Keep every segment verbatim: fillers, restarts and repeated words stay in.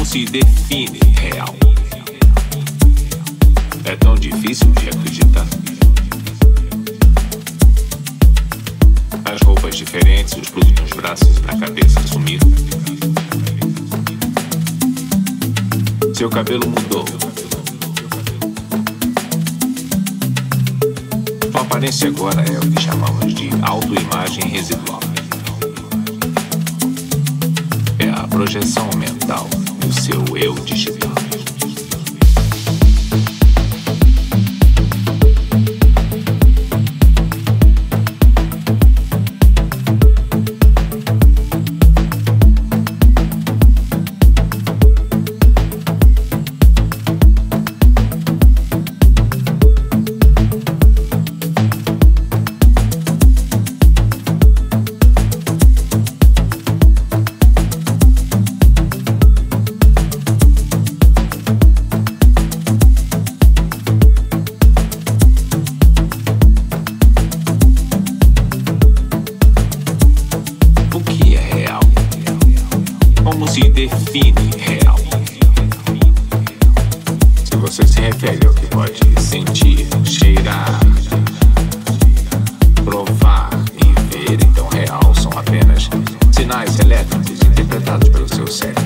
se define real? É tão difícil de acreditar. As roupas diferentes, os pelos nos braços e na cabeça sumiram. Seu cabelo mudou. Sua aparência agora é o que chamamos de autoimagem residual. É a projeção mental do seu eu digital. Se define real. Se você se refere ao que pode sentir, cheirar, provar e ver, então real são apenas sinais elétricos interpretados pelo seu cérebro.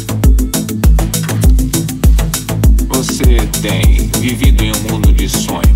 Você tem vivido em um mundo de sonhos.